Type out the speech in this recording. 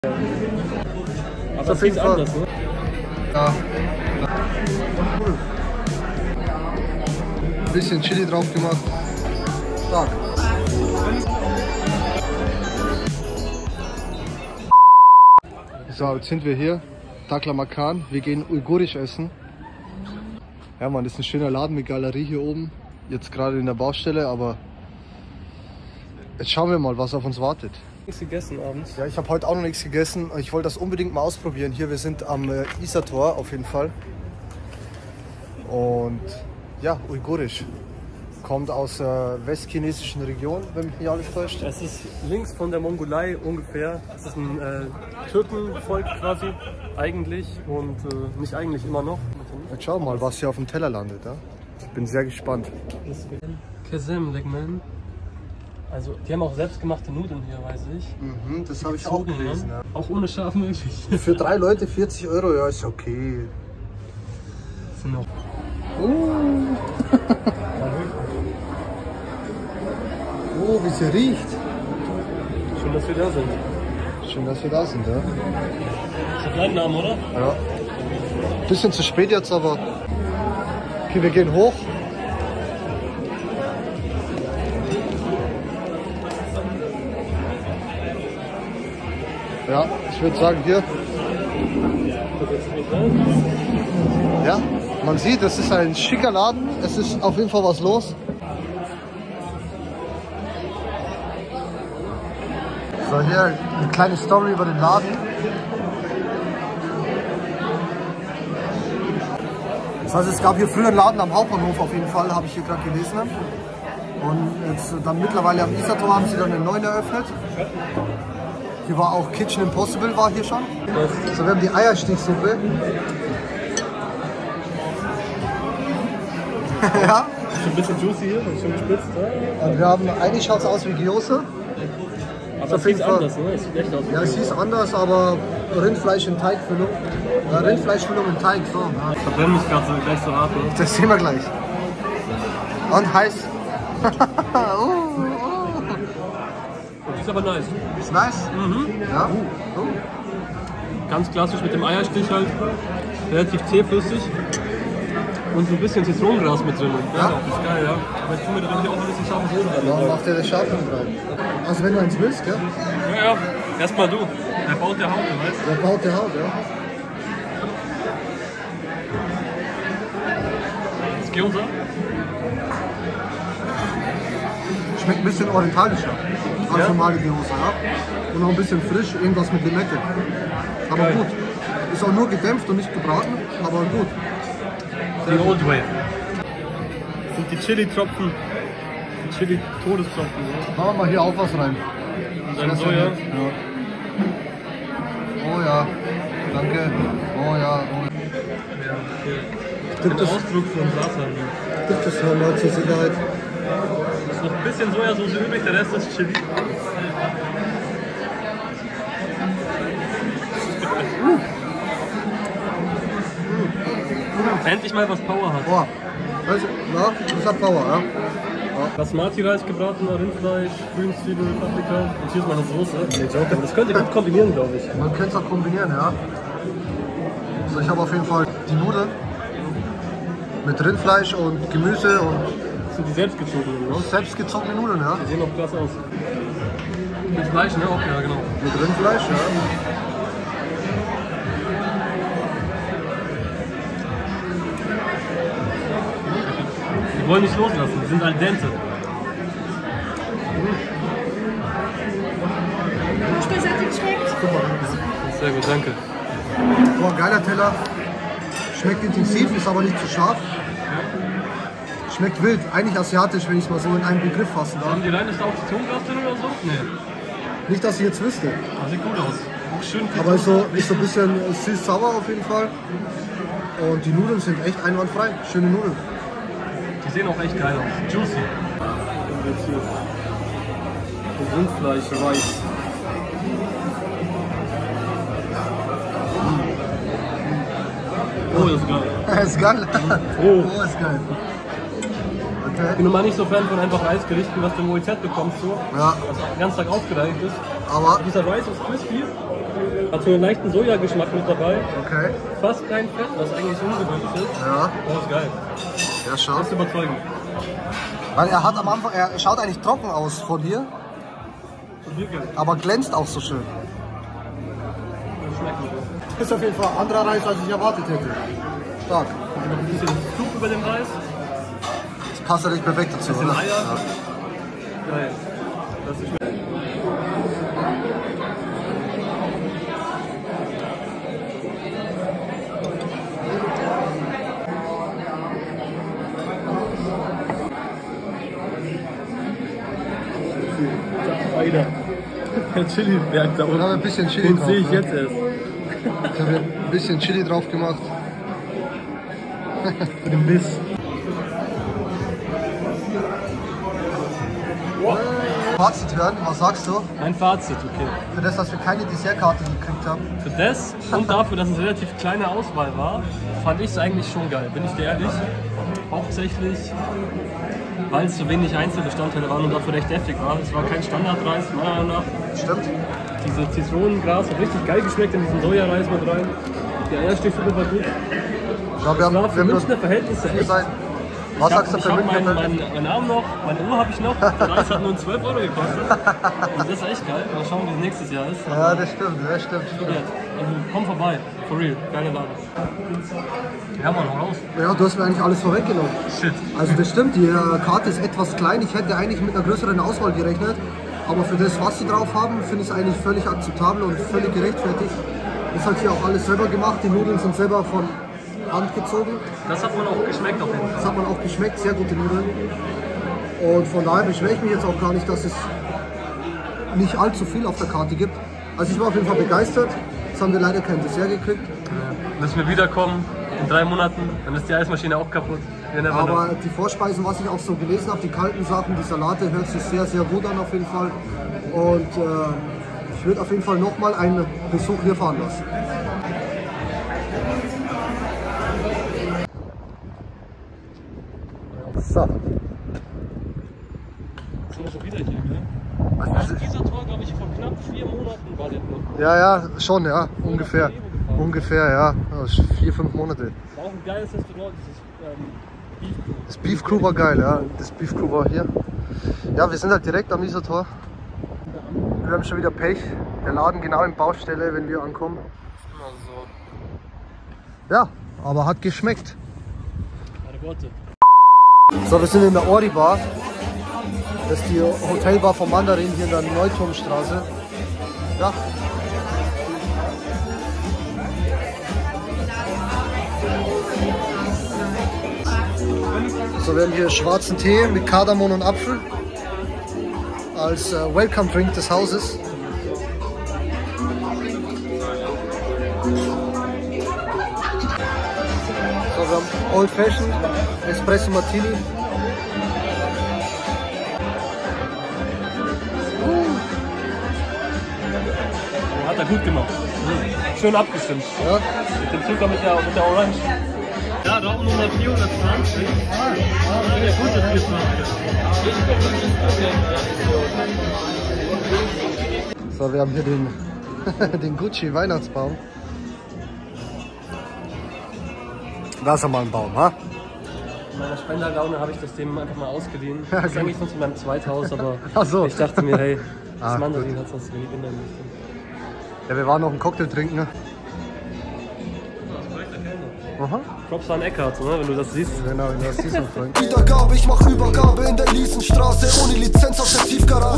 Aber das ist anders, ne? Ja. Cool. Ein bisschen Chili drauf gemacht. Stark. So, jetzt sind wir hier. Taklamakan. Wir gehen uigurisch essen. Ja, Mann, das ist ein schöner Laden mit Galerie hier oben. Jetzt gerade in der Baustelle, aber jetzt schauen wir mal, was auf uns wartet. Nichts gegessen abends? Ja, ich habe heute auch noch nichts gegessen. Ich wollte das unbedingt mal ausprobieren. Hier, wir sind am Isartor auf jeden Fall. Und ja, uigurisch. Kommt aus der westchinesischen Region, wenn mich nicht alles täuscht. Es ist links von der Mongolei ungefähr. Es ist ein Türkenvolk quasi, eigentlich und nicht eigentlich immer noch. Jetzt schauen wir mal, was hier auf dem Teller landet. Ja? Ich bin sehr gespannt. Kesem Legmen. Also, die haben auch selbstgemachte Nudeln hier, weiß ich. Mhm, das habe ich auch gelesen. Ne? Ja. Auch ohne Schaf möglich. Für 3 Leute 40 €, ja, ist okay. Noch. Oh, wie sie riecht. Schön, dass wir da sind. Schön, dass wir da sind, ja. Das ist dein Name, oder? Ja. Bisschen zu spät jetzt, aber okay, wir gehen hoch. Ja, ich würde sagen hier. Ja, man sieht, es ist ein schicker Laden. Es ist auf jeden Fall was los. So, hier eine kleine Story über den Laden. Das heißt, es gab hier früher einen Laden am Hauptbahnhof auf jeden Fall, habe ich hier gerade gelesen. Und jetzt dann mittlerweile am Isartor haben sie dann einen neuen eröffnet. Hier war auch Kitchen Impossible, war hier schon. So, wir haben die Eierstichsuppe. Ja. Ist schon ein bisschen juicy hier, ist schon gespitzt. Ja? Und wir haben, eigentlich schaut es aus wie Gyose. Aber es sieht anders, ne? Es sieht echt aus. Ja, es hieß anders, aber Rindfleisch in Teigfüllung. Ja, Rindfleischfüllung in Teig, so. Ja. Ich verbrenne mich gerade so gleich so hart, ne? Das sehen wir gleich. Und heiß. Die ist aber nice. Ist nice? Mhm. Ja. Ganz klassisch mit dem Eierstich halt. Relativ zähflüssig. Und so ein bisschen Zitronengras mit drin. Ja? Das ist geil, ja. Aber ich tue mir da auch ein bisschen scharfe Soße rein. Warum macht der das scharf mit rein? Also wenn du eins willst, gell? Ja, ja. Erstmal du. Der baut der Haut, weißt du? Der baut der Haut, ja. Das Gyoza. Schmeckt ein bisschen orientalischer als normale Gyose, ja. Und auch ein bisschen frisch, irgendwas mit Limette. Aber geil. Gut. Ist auch nur gedämpft und nicht gebraten, aber gut. The old way. Das sind die Chili-Tropfen. Die Chili-Todestropfen. Ja. Machen wir mal hier auch was rein. Und dann Das ist Soja. ja nett, ja. Oh ja, danke. Oh ja, oh ja. Den Ausdruck von Satan. Gibt es nochmal zur Sicherheit. Ist noch ein bisschen Sojasauce übrig, der Rest ist Chili. Endlich mal was Power hat. Boah, also, na, das hat Power, ja. Basmati-Reis, gebratener Rindfleisch, Grünzwiebel, Paprika und hier ist meine Soße. Aber das könnt ihr gut kombinieren, glaube ich. Man könnte es auch kombinieren, ja. So, ich habe auf jeden Fall die Nudeln mit Rindfleisch und Gemüse und Das sind die selbstgezogenen, ne? selbstgezogene Nudeln, ja. Die sehen auch klasse aus. Mit Fleisch, ne? Auch, ja, genau. Mit Rindfleisch, ja. Die wollen nicht loslassen, die sind al dente. Sehr gut, danke. Boah, geiler Teller. Schmeckt intensiv, ist aber nicht zu scharf. Schmeckt wild, eigentlich asiatisch, wenn ich es mal so in einen Begriff fassen darf. Haben die rein, ist da auch Zitronengras drin oder so? Nee. Nicht, dass ich jetzt wüsste. Aber sieht gut aus. Auch schön viel Aber ist so ein bisschen süß-sauer auf jeden Fall. Und die Nudeln sind echt einwandfrei. Schöne Nudeln. Die sehen auch echt geil aus. Juicy. Jetzt hier. Und Rindfleisch, Reis. Oh, das ist geil. Ist geil. Oh. Ist geil. Ich Okay. bin normal nicht so Fan von einfach Reisgerichten, was du im OEZ bekommst, so. Ja, Was den ganzen Tag aufgereicht ist. aber Dieser Reis ist crispy Hat so einen leichten Sojageschmack mit dabei. Okay. Fast kein Fett, was eigentlich ungewöhnlich ist. Ja. Das ist geil. Ja, schau. Das ist überzeugend. Weil er hat am Anfang, er schaut eigentlich trocken aus von hier, aber glänzt auch so schön. Das schmeckt gut. Das ist auf jeden Fall anderer Reis, als ich erwartet hätte. Stark. Noch ein bisschen Soup über dem Reis. Das passt ja nicht perfekt dazu, Bisschen oder? Eier. Ja. Geil. Das ist Alter. Der Chili-Berg da unten. Ich habe ein bisschen Chili Den drauf. sehe ich ne? jetzt erst. Ich habe ein bisschen Chili drauf gemacht. Für den Biss. Fazit hören, was sagst du? Mein Fazit, okay. Für das, dass wir keine Dessertkarte gekriegt haben. Für das und dafür, dass es eine relativ kleine Auswahl war, fand ich es eigentlich schon geil, bin ich dir ehrlich. Hauptsächlich, weil es so wenig Einzelbestandteile waren und dafür recht deftig war. Es war kein Standardreis, meiner Meinung nach. Stimmt. Diese Zitronengras hat richtig geil geschmeckt in diesen Sojareis mit rein. Die Eierstichsuppe war gut. Ja, wir Das war haben, für wir haben Münchner Verhältnisse vier echt. Seiten. Was sagst du Ich für habe Münchner? meinen Arm noch, meine Uhr habe ich noch. Der Reis hat nur 12 € gekostet. Und das ist echt geil. Mal schauen, wie es nächstes Jahr ist. Ja, das stimmt, das stimmt. Also komm vorbei. For real. Geiler Laden. Ja, Mann, hau raus. Ja, du hast mir eigentlich alles vorweggenommen. Shit. Also das stimmt, die Karte ist etwas klein. Ich hätte eigentlich mit einer größeren Auswahl gerechnet. Aber für das, was sie drauf haben, finde ich es eigentlich völlig akzeptabel und völlig gerechtfertigt. Das hat hier auch alles selber gemacht. Die Nudeln sind selber von Hand gezogen. Das hat man auch geschmeckt auf jeden Fall. Das hat man auch geschmeckt, sehr gute Nudeln. Und von daher beschwere ich mich jetzt auch gar nicht, dass es nicht allzu viel auf der Karte gibt. Also ich war auf jeden Fall begeistert. Jetzt haben wir leider kein Dessert gekriegt. Müssen wir wiederkommen in 3 Monaten, dann ist die Eismaschine auch kaputt. Aber die Vorspeisen, was ich auch so gelesen habe, die kalten Sachen, die Salate, hört sich sehr, sehr gut an auf jeden Fall. Und ich würde auf jeden Fall nochmal einen Besuch hier veranlassen. So. Sind wir schon wieder hier, gell? Also, Dieser Tor, glaube ich, vor knapp 4 Monaten war der noch. ja, schon, ja, ungefähr. Ungefähr, ja. 4, 5 Monate. War auch ein geiles Restaurant, dieses Beef Crew. Das Beef Crew war geil, ja. Das Beef Crew war hier. Ja, wir sind halt direkt am Isartor. Wir haben schon wieder Pech. Der Laden genau in Baustelle, wenn wir ankommen. Ja, aber hat geschmeckt. Meine Worte. So, wir sind in der Ori Bar. Das ist die Hotelbar vom Mandarin hier in der Neuturmstraße. Ja. So, wir haben hier schwarzen Tee mit Kardamom und Apfel als Welcome Drink des Hauses. So, wir haben Old Fashioned, Espresso Martini. Hat er gut gemacht. Schön abgestimmt. Ja. Mit dem Zucker mit der Orange. Ja, Raum Nummer 420. Ja, gut, das ist So, wir haben hier den, den Gucci Weihnachtsbaum. Da ist ja mal ein Baum, ha? In meiner Spenderlaune habe ich das dem einfach mal ausgeliehen. Ja, Das ist eigentlich sonst in meinem Zweithaus, aber Ach so. ich dachte mir, hey, das Ah, Mandarin hat sonst wenig in der Liste. Ja, wir waren noch einen Cocktail trinken, ne? Aha. Props an Eckhart, ne, wenn du das siehst. Genau, das ist so, Freund. Wiedergabe, ich mach Übergabe in der Elisenstraße ohne Lizenz aus der Tiefgarage.